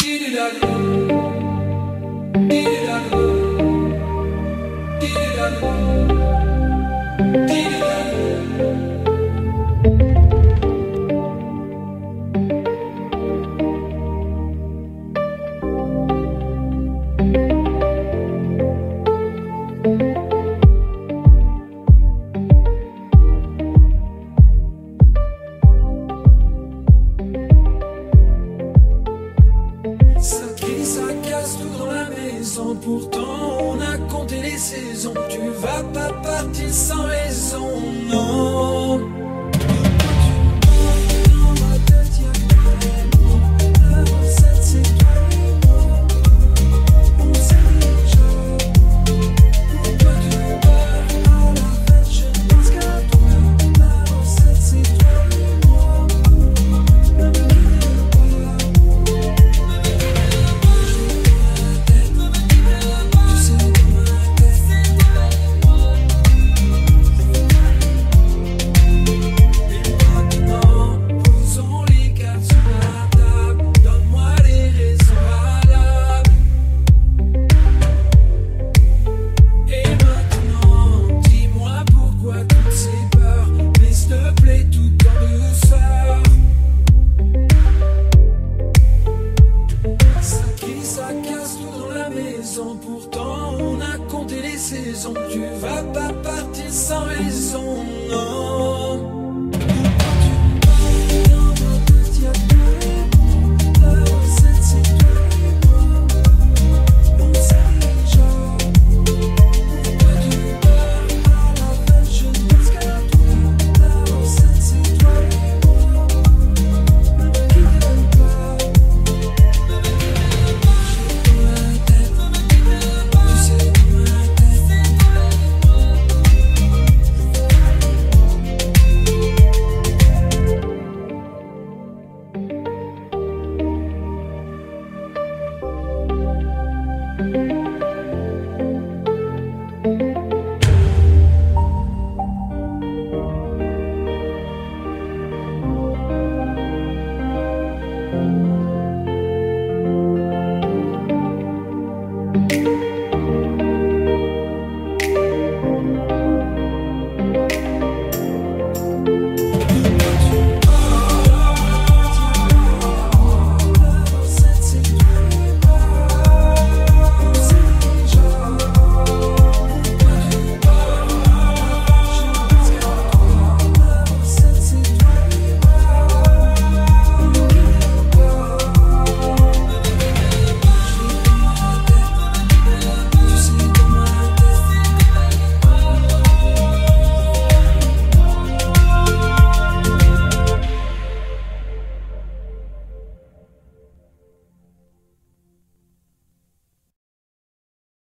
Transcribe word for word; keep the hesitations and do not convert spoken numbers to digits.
Pourtant on a compté les saisons. Tu vas pas partir sans raison, non. Dans ma tête y'a que toi. La recette c'est toi et moi. On sait déjà. Pourquoi tu pars à la fête, je pense qu'à toi. La recette c'est toi et moi. Ne me quitte pas. Pourtant on a compté les saisons. Tu vas pas partir sans raison, non.